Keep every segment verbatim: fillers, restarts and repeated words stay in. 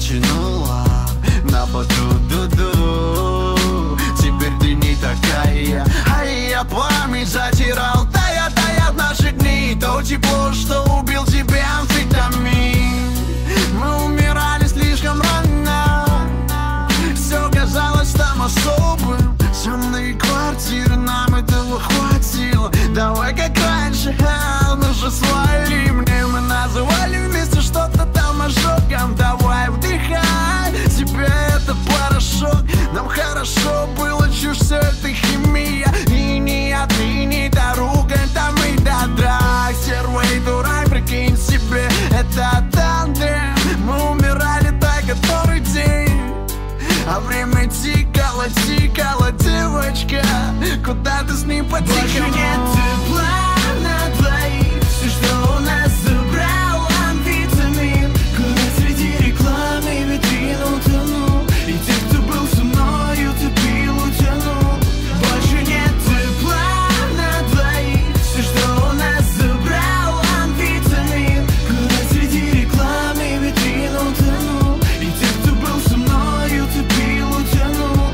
потянула на поду-ду-ду. Теперь ты не такая, а я память затирал. Тая, тая наши дни, то тепло, что убил тебя амфетамин. Мы умирали слишком рано, все казалось там особым. Темные квартиры, нам этого хватило. Давай как раньше, а, ну же свали мне. Мы называли вместе что-то там ожогом. Давай вдыхай, тебе это порошок. Нам хорошо было, чушь, все это химия. И не ты, не та ругань, там и до драк. Стерва и дурак, прикинь себе, это тандем. Мы умирали так, который день, а время тикало, тикало, девочка. Куда ты с ним потикала? Больше нет тепла на двоих. Все, что у нас забрал амфетамин. Куда среди рекламы витрин утонул. И те, кто был со мною, ты пил, утянул. Больше нет тепла на двоих. Все, что у нас забрал амфетамин. Куда среди рекламы витрин утонул. И те, кто был со мною, ты пил, утянул.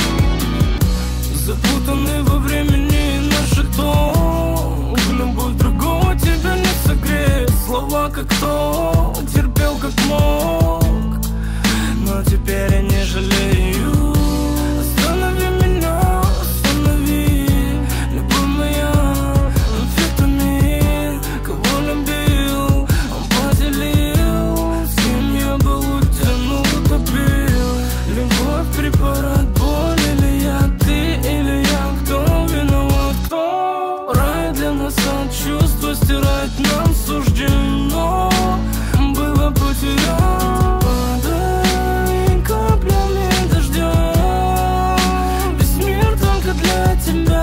Запутанный во времени наших тон. Любовь другого тебя не согреет. Слова как то, терпел как мог. Но теперь я не жалею. Останови меня, останови. Любовь моя, амфетамин. Кого любил, он поделил. С кем я был, утянул, утопил. Любовь, препарат, боль или я, ты или я. Кто виноват, кто? Рай для нас от чувства стирать нам суждено было потерять. Падай каплями дождя. Весь мир только для тебя.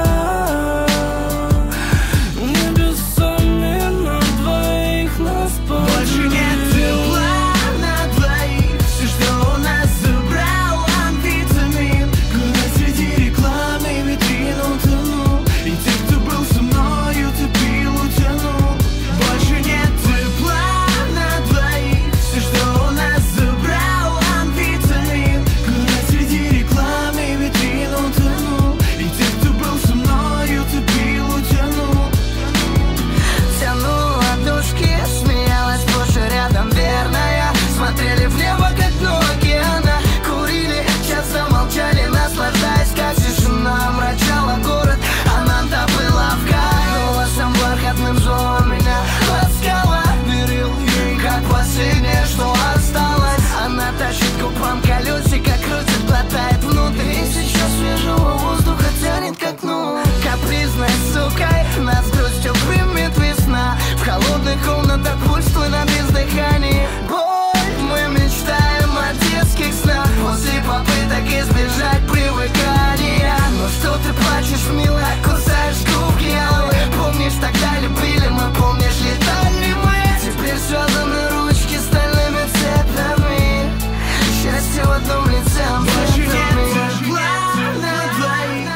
Небесами на двоих нас поделил. Больше нет тепла на двоих. Все, что у нас забрал амфетамин. Куда среди рекламы витрин утонул. И те, кто был со мною, ты пил, утянул. Больше нет тепла на двоих. Все, что у нас забрал амфетамин. Куда среди рекламы витрин утонул. И те, кто был со мною, ты пил, утянул. Тянула душки, смеялась сплошь и рядом верная. Смотрели в небо, как дно океана. Курили, часто молчали, наслаждаясь, как тишина омрачала город. Она-то была в кайф, голосом бархатным звал меня. Ласкала, верил ей, как последнее, что осталось. Она тащит губам колесико, крутит, глотает внутрь. И сейчас свежего воздуха тянет к окну. Капризной сукой нас грустью примет весна. В холодных комнатах пульс твой на бездыхании. Боль, мы мечтаем о детских снах. После попыток избежать привыкания. Ну что ты плачешь, милая, кусаешь губки алые. Помнишь, тогда любили мы, помнишь, летали мы. Теперь связаны ручки стальными цепями. Счастье в одном лице, Больше нет амфетамин. тепла на двоих.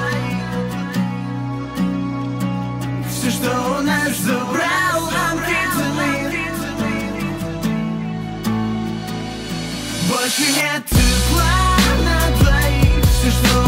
Все, что у нас забрал амфетамин. Больше нет тепла на двоих. Все, что